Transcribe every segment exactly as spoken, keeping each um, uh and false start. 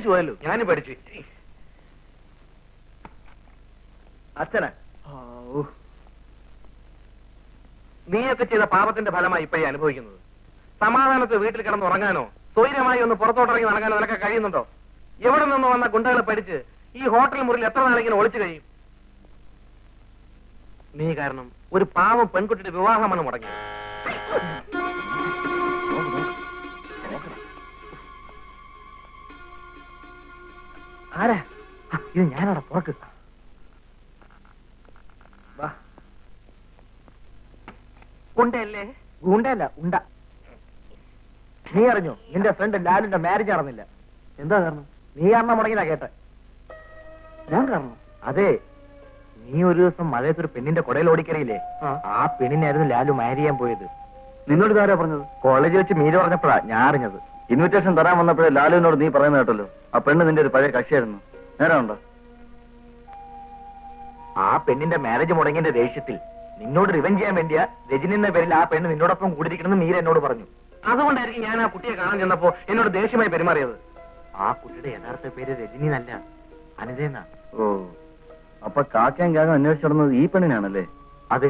പേടിച്ചു പോയല്ലോ. ഞാനും പേടിച്ചു. അച്ഛനാ നീയൊക്കെ ചെയ്ത പാപത്തിന്റെ ഫലമായി ഇപ്പൊ അനുഭവിക്കുന്നത്. സമാധാനത്തെ വീട്ടിൽ കിടന്ന് ഉറങ്ങാനോ സ്വൈര്യമായി ഒന്ന് പുറത്തോട്ടിറങ്ങി നടക്കാനോ നിനക്ക് കഴിയുന്നുണ്ടോ? എവിടെ നിന്നോ വന്ന ഗുണ്ടകളെ പഠിച്ച് ഈ ഹോട്ടൽ മുറിയിൽ എത്ര നാളിങ്ങനെ ഒളിച്ചു കഴിയും? നീ കാരണം ഒരു പാവം പെൺകുട്ടിയുടെ വിവാഹമാണ് മുടങ്ങിയത്. ആരാ ഇത്? ഞാനാടാ, പുറക്ക്. ഗുണ്ടയല്ലേ? ഗുണ്ടയല്ല, ഉണ്ട. നീ അറിഞ്ഞോ നിന്റെ ഫ്രണ്ട് ലാലിന്റെ മാരേജ് നടന്നില്ല? എന്താ കാരണം? നീ കാരണം മുടങ്ങിയതാ കേട്ടെ. ഞാൻ കാരണം? അതെ, നീ ഒരു ദിവസം മഴയത്തൊരു പെണ്ണിന്റെ കുടയിൽ ഓടിക്കറിയില്ലേ? ആ പെണ്ണിനായിരുന്നു ലാലു മാരി ചെയ്യാൻ പോയത്. നിന്നോട് ഇതാരാ പറഞ്ഞത്? കോളേജിൽ വെച്ച് മീര പറഞ്ഞപ്പോഴാ ഞാൻ അറിഞ്ഞത്. ഇൻവിറ്റേഷൻ തരാൻ വന്നപ്പോഴേ ലാലുവിനോട് നീ പറയുന്നത് കേട്ടല്ലോ, ആ പെണ്ണ് നിന്റെ ഒരു പഴയ കക്ഷിയായിരുന്നു. നേരം ഉണ്ടോ? ആ പെണ്ണിന്റെ മാരേജ് മുടങ്ങിന്റെ ദേഷ്യത്തിൽ നിന്നോട് റിവെഞ്ച് ചെയ്യാൻ വേണ്ടിയാ രജനി എന്ന പേരിൽ ആ പെണ്ണ് നിന്നോടൊപ്പം കൂടിയിരിക്കണമെന്ന് മീര എന്നോട് പറഞ്ഞു. അതുകൊണ്ടായിരിക്കും ഞാൻ ആ കുട്ടിയെ കാണാൻ ചെന്നപ്പോ എന്നോട് ദേഷ്യമായി പെരുമാറിയത്. ആ കുട്ടിയുടെ യഥാർത്ഥ പേര് രജനി എന്നല്ല, അനിതയെന്നാ. ഓ, അപ്പൊ കാക്കയും കാകം അന്വേഷിച്ചിടുന്നത് ഈ പെണ്ണിനാണല്ലേ? അതെ.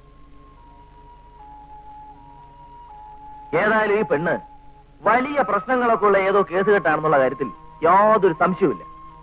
ഏതായാലും ഈ പെണ്ണ് വലിയ പ്രശ്നങ്ങളൊക്കെ ഉള്ള ഏതോ കേസ് കെട്ടാണെന്നുള്ള കാര്യത്തിൽ യാതൊരു സംശയവുമില്ല.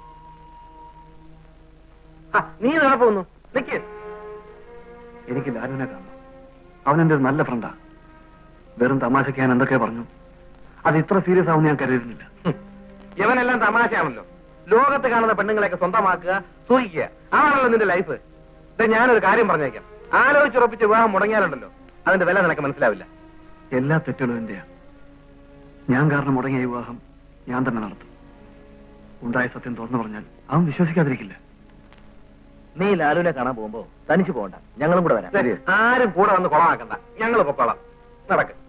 നീ നടപ്പൊന്നു നിക്ക്. എനിക്ക് ലാലുവിനെ കാണണം. അവൻ എന്റെ ഒരു നല്ല ഫ്രണ്ടാ. വെറും തമാശക്ക് ഞാൻ എന്തൊക്കെ പറഞ്ഞു, അത് ഇത്ര സീരിയസ് ആവുമെന്ന് ഞാൻ കരുതുന്നില്ല. ഇവനെല്ലാം തമാശയാണല്ലോ. ലോകത്ത് കാണുന്ന പെണ്ണുങ്ങളെയൊക്കെ സ്വന്തമാക്കുക, സൂഹിക്കുക, ആണല്ലോ നിന്റെ ലൈഫ്. ഞാനൊരു കാര്യം പറഞ്ഞേക്കാം, ആലോചിച്ചുറപ്പിച്ച് വിവാഹം മുടങ്ങിയാലുണ്ടല്ലോ അതിന്റെ വില നിനക്ക് മനസ്സിലാവില്ല. എല്ലാ തെറ്റുകളും എന്റെയാ. ഞാൻ കാരണം മുടങ്ങിയ വിവാഹം ഞാൻ തന്നെ നടത്തും. ഉണ്ടായ സത്യം തുറന്നു പറഞ്ഞാൽ അവൻ വിശ്വസിക്കാതിരിക്കില്ല. നീ ലാലുവിനെ കാണാൻ പോകുമ്പോ തനിച്ചു പോകണ്ട, ഞങ്ങളും കൂടെ വരാം. ആരും കൂടെ വന്ന് കുളമാക്കണ്ട, ഞങ്ങൾ പൊക്കോളാം. നടക്ക്.